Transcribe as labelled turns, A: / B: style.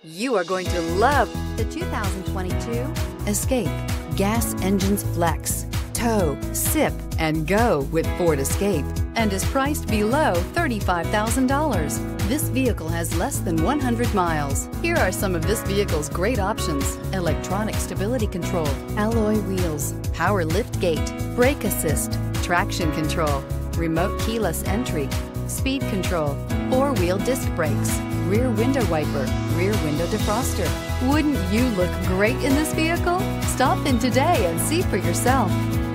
A: You are going to love the 2022 Escape. Gas engines flex, tow, sip, and go with Ford Escape, and is priced below $35,000. This vehicle has less than 100 miles. Here are some of this vehicle's great options: electronic stability control, alloy wheels, power lift gate, brake assist, traction control, remote keyless entry, speed control, four-wheel disc brakes, rear window wiper, rear window defroster. Wouldn't you look great in this vehicle? Stop in today and see for yourself.